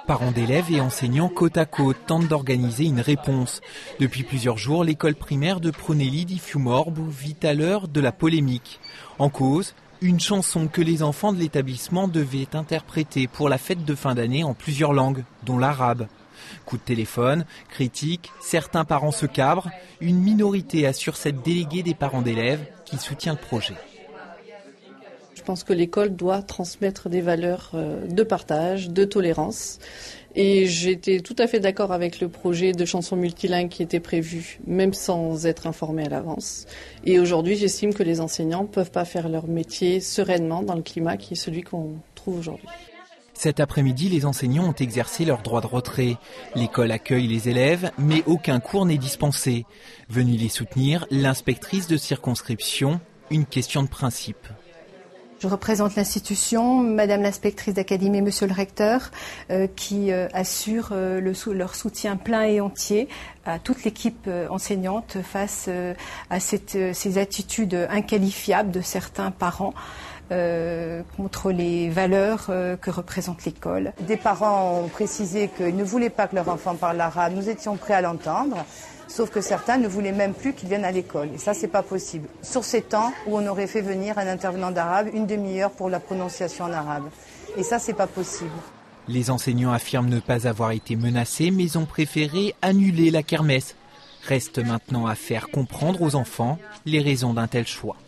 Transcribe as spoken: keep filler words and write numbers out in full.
Parents d'élèves et enseignants côte à côte tentent d'organiser une réponse. Depuis plusieurs jours, l'école primaire de Pronelli di Fiumorbo vit à l'heure de la polémique. En cause, une chanson que les enfants de l'établissement devaient interpréter pour la fête de fin d'année en plusieurs langues, dont l'arabe. Coup de téléphone, critiques, certains parents se cabrent. Une minorité assure cette déléguée des parents d'élèves qui soutient le projet. Je pense que l'école doit transmettre des valeurs de partage, de tolérance. Et j'étais tout à fait d'accord avec le projet de chanson multilingue qui était prévu, même sans être informé à l'avance. Et aujourd'hui, j'estime que les enseignants ne peuvent pas faire leur métier sereinement dans le climat qui est celui qu'on trouve aujourd'hui. Cet après-midi, les enseignants ont exercé leur droit de retrait. L'école accueille les élèves, mais aucun cours n'est dispensé. Venue les soutenir, l'inspectrice de circonscription, une question de principe. Je représente l'institution, Madame l'inspectrice d'académie et Monsieur le recteur, euh, qui euh, assurent euh, le, leur soutien plein et entier à toute l'équipe euh, enseignante face euh, à cette, euh, ces attitudes inqualifiables de certains parents euh, contre les valeurs euh, que représente l'école. Des parents ont précisé qu'ils ne voulaient pas que leur enfant parle arabe. Nous étions prêts à l'entendre. Sauf que certains ne voulaient même plus qu'ils viennent à l'école. Et ça, c'est pas possible. Sur ces temps où on aurait fait venir un intervenant d'arabe, une demi-heure pour la prononciation en arabe. Et ça, c'est pas possible. Les enseignants affirment ne pas avoir été menacés, mais ont préféré annuler la kermesse. Reste maintenant à faire comprendre aux enfants les raisons d'un tel choix.